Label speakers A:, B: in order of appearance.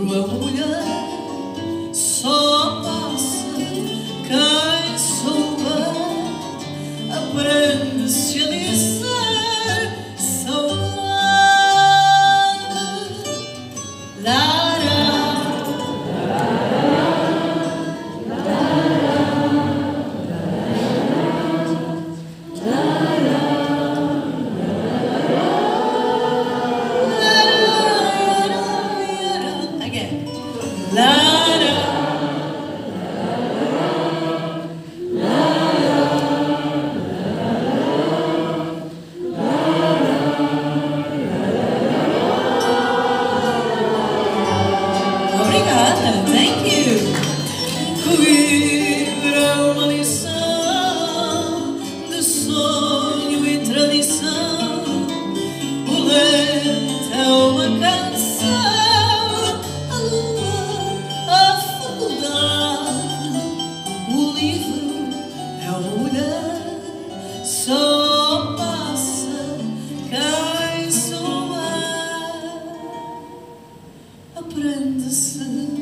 A: livro é uma mulher, só passa quem souber. Aprende-se a dizer saudade. Obrigada, thank you. Ouvir é uma lição de sonho e tradição. O leite é uma canção, a lua, a faculdade. O livro é uma mulher, só passa quem souber. Aprende-se